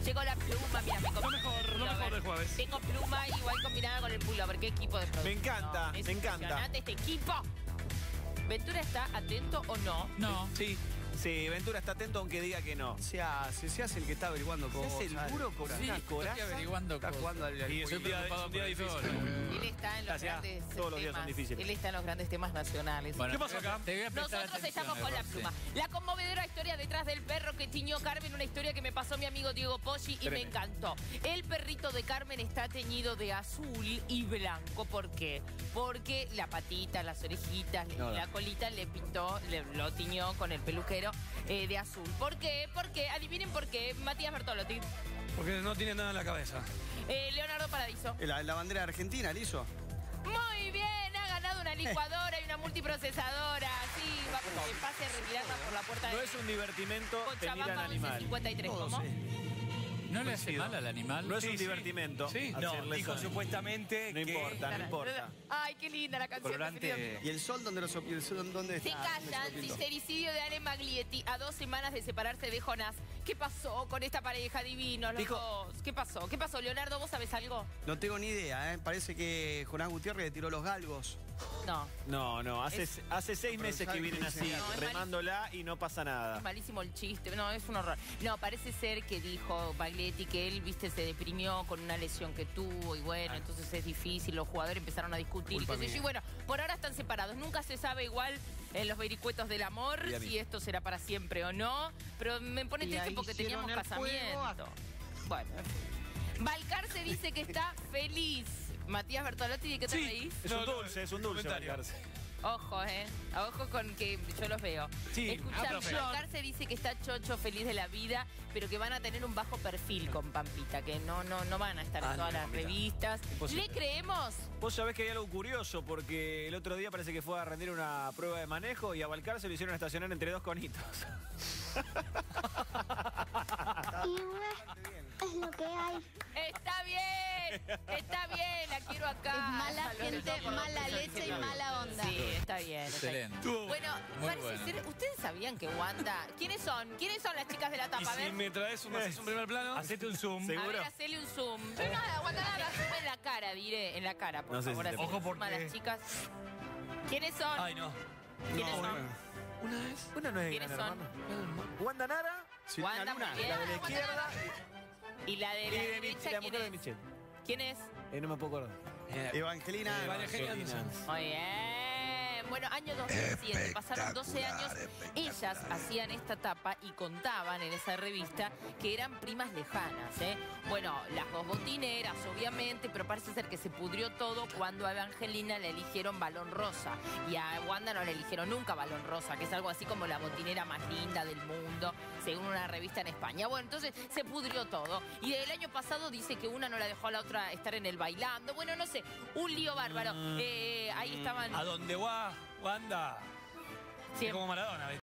Llegó la pluma, mira, me Lo mejor del jueves. Tengo pluma igual combinada con el pullover. ¿Qué equipo de producción? Me encanta, Es me encanta. impresionante este equipo. ¿Ventura está atento o no? No. Sí, sí, Ventura está atento aunque diga que no. Se hace el que está averiguando Se cosas. hace el puro como una coraza. averiguando Está cosas. jugando al Y es un día difícil. Él está en los Gracias. grandes Todos los días son temas. difíciles. Él está en los grandes temas nacionales. Bueno, ¿Qué pasó acá? Te voy a prestar Nosotros atención, estamos con la Rosy. pluma. La conmovedora historia detrás del perro que tiñó Carmen, una historia que me pasó mi amigo Diego Poggi y me Tremendo. encantó. El perrito de Carmen está teñido de azul y blanco. ¿Por qué? Porque la patita, las orejitas, la colita le pintó, lo tiñó con el peluquero de azul. ¿Por qué? Porque, adivinen por qué, Matías Bertolotti. Porque no tiene nada en la cabeza. Leonardo Paradiso. La bandera de Argentina, ¿la hizo? Muy bien, ha ganado una licuadora y una multiprocesadora. Sí, vamos que pase a retirarla por la puerta No de es un divertimento tener al Cochabamba animal. 1153. Todo, ¿Cómo? sí. ¿No le hace mal al animal? No es un Sí. divertimento. Sí. No, hacerle dijo eso. supuestamente No que... importa, no importa. Ay, qué linda la canción. Colorante... ¿Y el sol dónde lo sopló? ¿Dónde Se está? callan, sincericidio de Ale Maglietti a 2 semanas de separarse de Jonás. ¿Qué pasó con esta pareja divino, los Dijo- dos? ¿Qué pasó? ¿Qué pasó, Leonardo? ¿Vos sabés algo? No tengo ni idea, ¿eh? Parece que Jonás Gutiérrez le tiró los galgos. No. No, hace 6 meses que vienen así, No, es remándola y no pasa nada. Es malísimo el chiste, no, es un horror. No, parece ser que dijo Maglietti que él, viste, se deprimió con una lesión que tuvo y bueno, entonces es difícil, los jugadores empezaron a discutir y qué sé yo. Y bueno, por ahora están separados, nunca se sabe igual en los vericuetos del amor si esto será para siempre o no, pero me pone Y triste ahí porque hicieron teníamos el fuego. casamiento. Bueno, en fin. Balcarce dice que está feliz. Matías Bertolotti, ¿de qué te reís? Es un dulce, es un dulce. comentario. Balcarce. Ojo, ojo con que yo los veo. Sí, Escuchame, profe. Balcarce dice que está chocho, feliz de la vida, pero que van a tener un bajo perfil con Pampita, que no van a estar en todas las revistas. ¿Le creemos? Vos sabés que hay algo curioso, porque el otro día parece que fue a rendir una prueba de manejo y a Balcarce lo hicieron estacionar entre 2 conitos. Y bueno, es lo que hay. Está bien, la quiero acá. Es mala Saludos gente, a todos. mala leche y mala onda. Sí, está bien. Está bien. Excelente. Bueno, Muy parece bueno. ser, ¿ustedes sabían que Wanda? ¿Quiénes son? ¿Quiénes son las chicas de la Y tapa? A si ver. me traes un primer plano, Hacete un zoom. A ¿Seguro? ver, hacele un zoom. Nada, Wanda, nada. Zoom en la cara, diré. En la cara, por No sé favor. si te- hacele Ojo, zoom a porque- las chicas. ¿Quiénes son? Ay, no. ¿Quiénes son? Una vez. Una no es ¿Quiénes Gran son? Hermano. Wanda Nara Silvina Wanda, Luna. muy bien. la de la izquierda Y la de la y de derecha, la ¿quién mujer de es? Michelle. ¿Quién es? No me puedo acordar. Evangelina. Evangelina. Muy bien. Bueno, año 2007, pasaron 12 años. Ellas hacían esta tapa y contaban en esa revista que eran primas lejanas, ¿eh? Bueno, las dos botineras, obviamente, pero parece ser que se pudrió todo cuando a Evangelina le eligieron Balón Rosa. Y a Wanda no le eligieron nunca Balón Rosa, que es algo así como la botinera más linda del mundo, según una revista en España. Bueno, entonces se pudrió todo. Y el año pasado dice que una no la dejó a la otra estar en el bailando. Bueno, no sé, un lío bárbaro. Ahí estaban... ¿A dónde va, Wanda? Siempre. Es como Maradona, ¿viste?